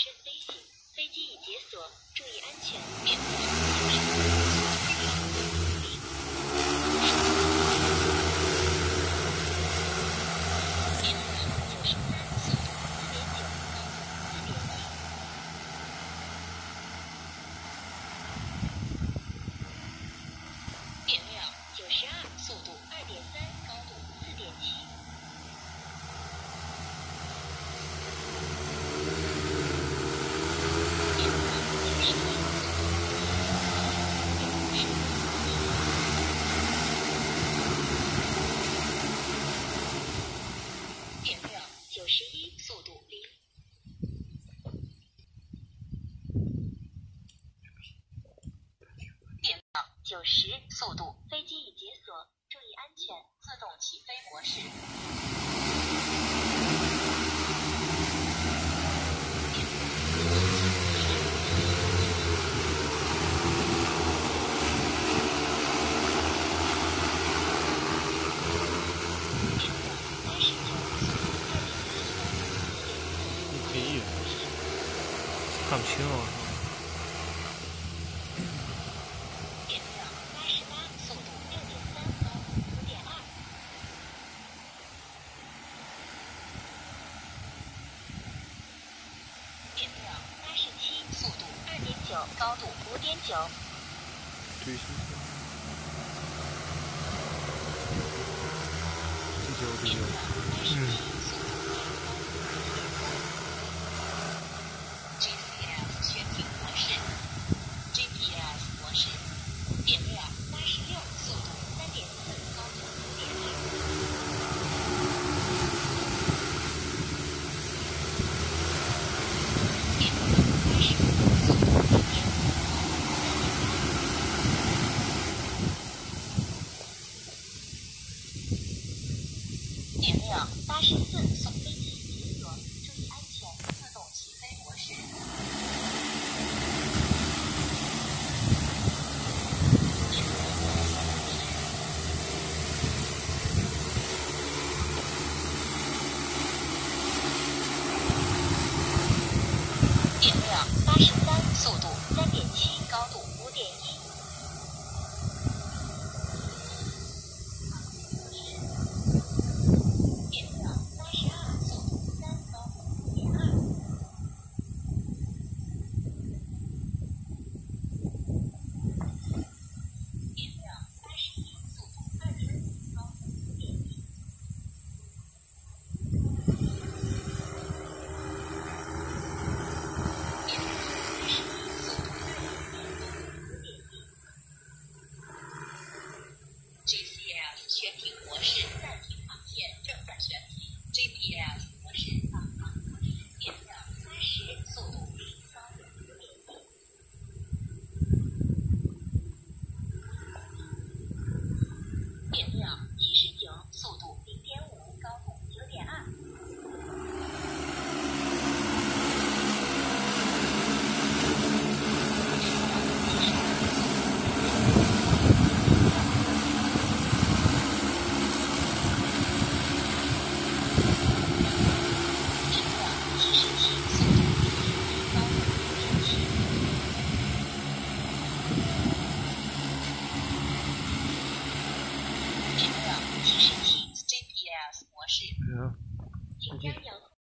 慎飞行，飞机已解锁，注意安全。点亮92，速度2.3，高度4.7。点亮91，速度0。点亮90，速度，飞机已解锁，注意安全，自动起飞模式。 可以，看不清啊。 点亮88，速度6.3，高度5.2。点亮87，速度2.9，高度5.9。 对，第九。 GPS 全景模式 ，GPS 模式，点亮86，速度3.4，高度5.2。点亮85，速度1.5，高度3.8。点亮84，速飞机解锁，注意安全，自动起飞模式。点亮83，速度3.7，高度5.1。点亮82，速度3，高度5.2。点亮81，速度2.5，高度5.1。GPS 全景模式，暂停航线，正在选停。GPS 模式，导航模式，点亮80，速度0，高度5.1。点亮79，速度0.5，高度9.2。点亮77，GPS 模式，请将遥控。